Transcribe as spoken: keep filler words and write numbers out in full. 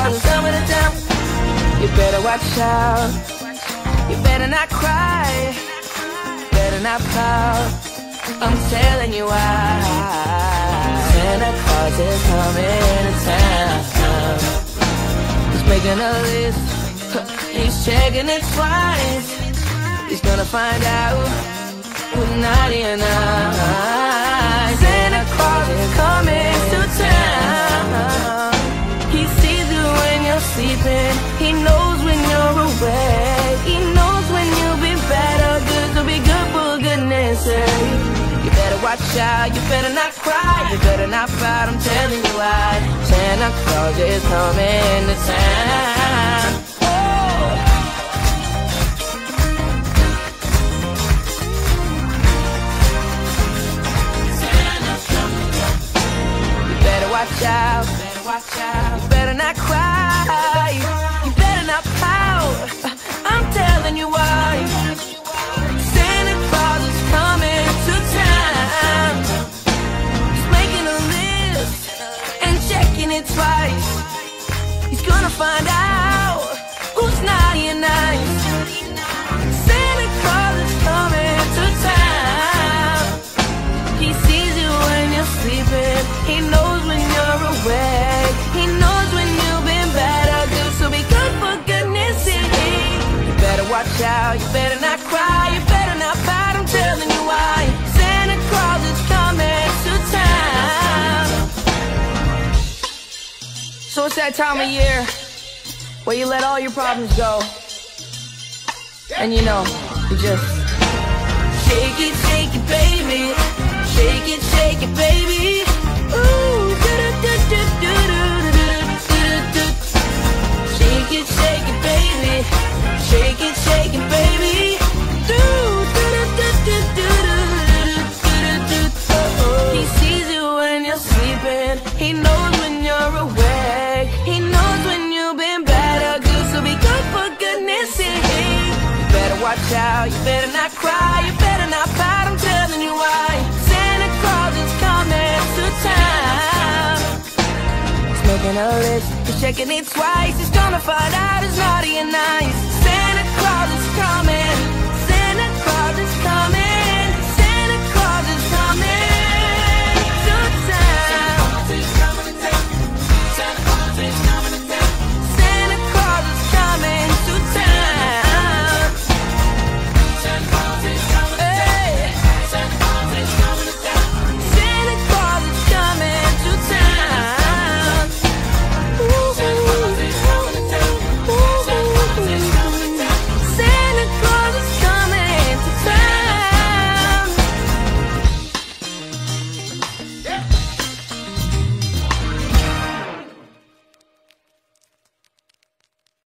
Claus is coming to town. You better watch out. You better not cry. Better not pout. I'm telling you why. Santa Claus is coming to town. He's making a list. He's checking it twice. He's gonna find out who's naughty and nice. Santa Claus is coming to town. He sees you when you're sleeping. He knows when you're awake. He knows when you'll be bad or good. So be good for goodness sake. You better watch out. You better not cry. You better not fight. I'm telling you why. Santa Claus is coming to town. Watch out, better watch out. You better not cry. You better not pout. I'm telling you why. Santa Claus is coming to town. He's making a list and checking it twice. He's gonna find out who's naughty and nice. Santa Claus is coming to town. He sees you when you're sleeping. He knows when you're awake. He knows when you've been bad or good. So be good for goodness sake. You better watch out. You better not cry. You better not pout. I'm telling you why. Santa Claus is coming to town. So it's that time of year where you let all your problems go. And you know, you just shake it, shake it, baby. Shake it, shake it, baby. Ooh, shake it, shake it, baby. Shake it, shake it, baby. He sees you when you're sleeping. He knows when you're awake. He knows when you've been bad or good. So be good for goodness sake. You better watch out. You better not cry. You better not pout. I'm telling you why. Santa Claus is coming to town. He's making a list. He's checking it twice. He's gonna find out who's naughty and nice.